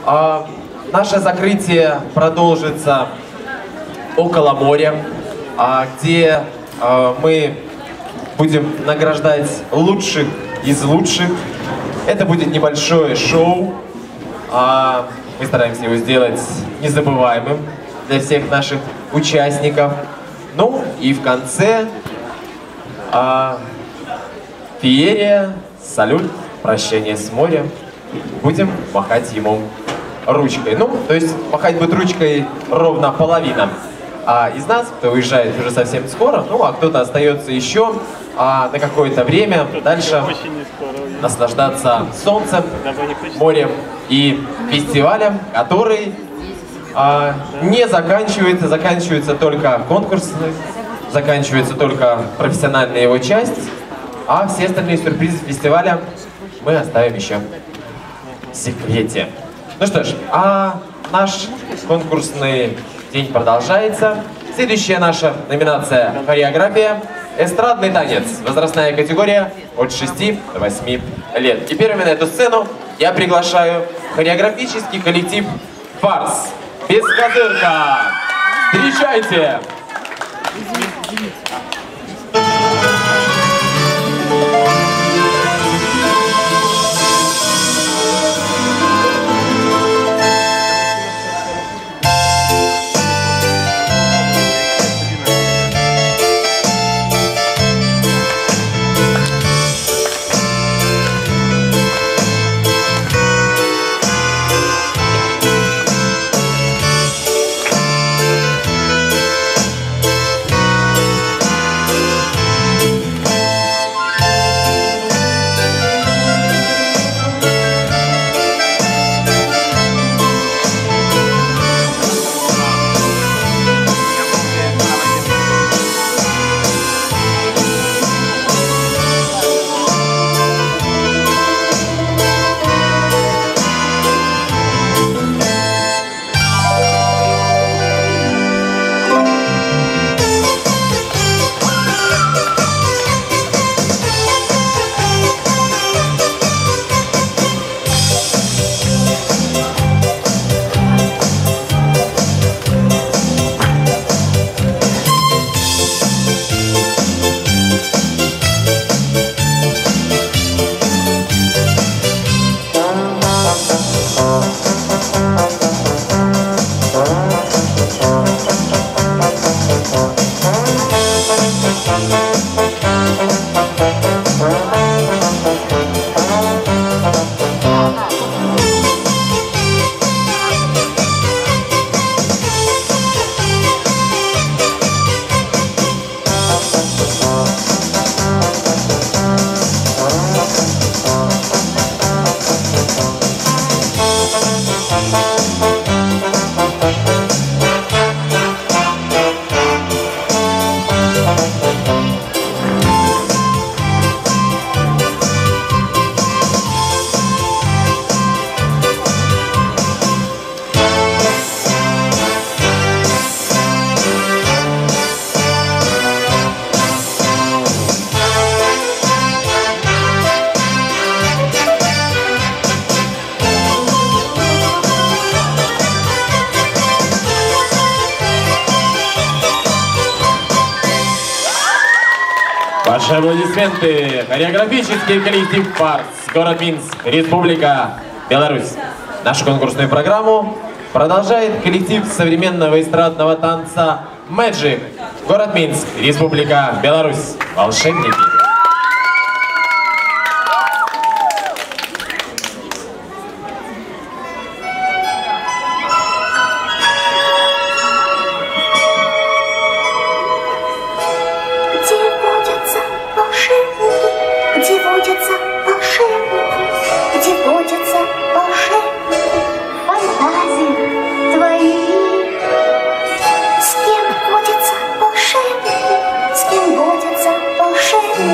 Наше закрытие продолжится около моря, где мы будем награждать лучших из лучших. Это будет небольшое шоу. Мы стараемся его сделать незабываемым для всех наших участников. Ну и в конце феерия, салют, прощение с морем. Будем махать ему ручкой. Ну, то есть махать будет ручкой ровно половина из нас, кто уезжает уже совсем скоро, ну а кто-то остается еще на какое-то время дальше наслаждаться солнцем, морем и фестивалем, который не заканчивается, заканчивается только конкурс, заканчивается только профессиональная его часть, а все остальные сюрпризы фестиваля мы оставим еще в секрете. Ну что ж, наш конкурсный день продолжается. Следующая наша номинация — хореография, эстрадный танец, возрастная категория от 6 до 8 лет. И первыми на эту сцену я приглашаю хореографический коллектив «Фарс». Бескозырка! Встречайте! Ваши аплодисменты. Хореографический коллектив «Фарс», город Минск, Республика Беларусь. Нашу конкурсную программу продолжает коллектив современного эстрадного танца «Мэджик», город Минск, Республика Беларусь. Волшебники. С кем водятся волшебники?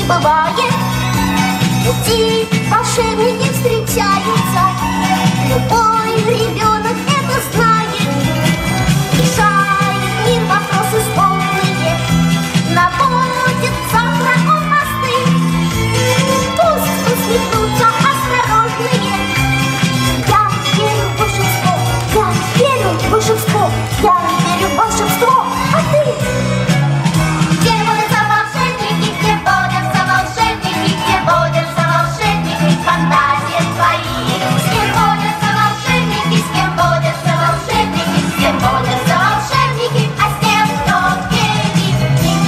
бывает. Пути волшебники встречаются, любой ребенок это знает. Решает мир вопросы сложные, наводит завтра он мосты. Пусть усмехнутся осторожные. Я верю в волшебство, я верю в волшебство, я верю в волшебство, а ты? Где водятся волшебники, где водятся волшебники, где водятся волшебники, фантазии твои. С кем водятся волшебники, с кем водятся волшебники, с кем водятся волшебники, а с тем, кто верит в них.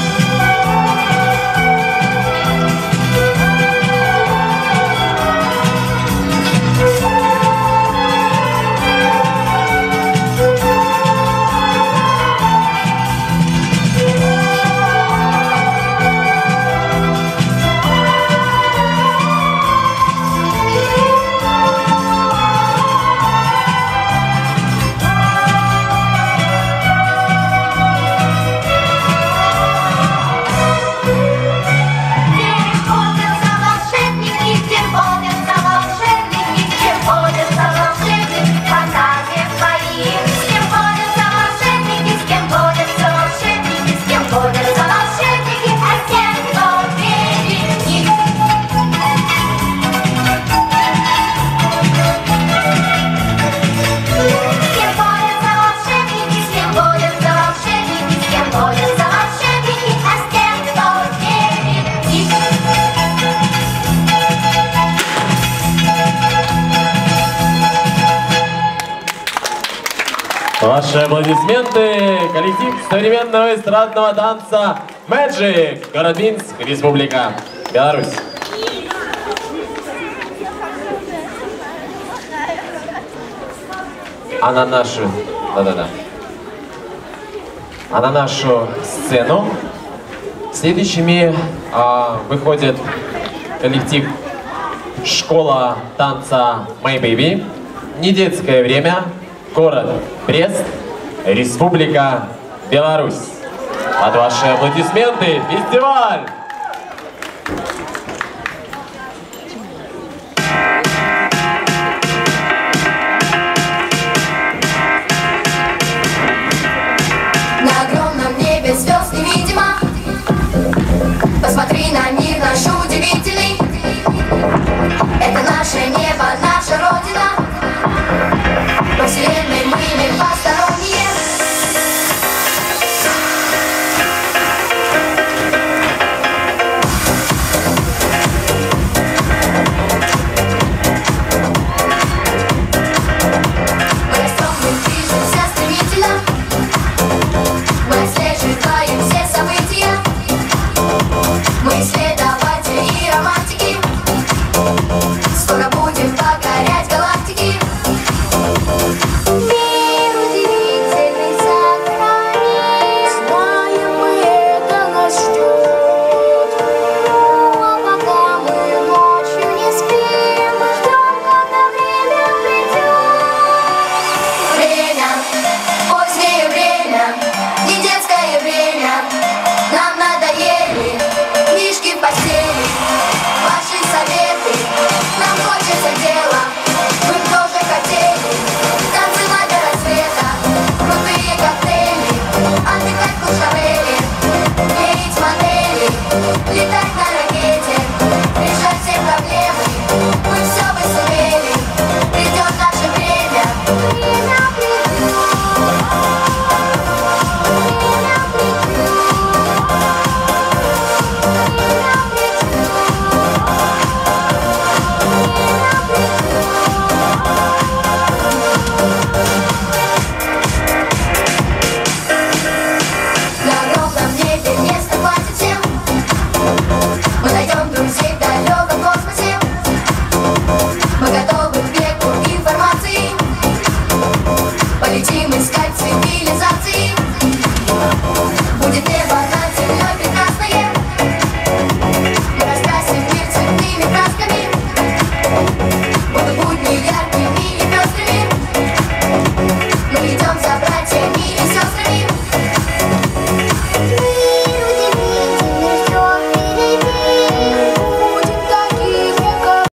Ваши аплодисменты, коллектив современного эстрадного танца Magic, город Минск, Республика Беларусь. А на нашу, а на нашу сцену следующими выходит коллектив школа танца My Baby, недетское время, город Брест, Республика Беларусь. Под ваши аплодисменты фестиваль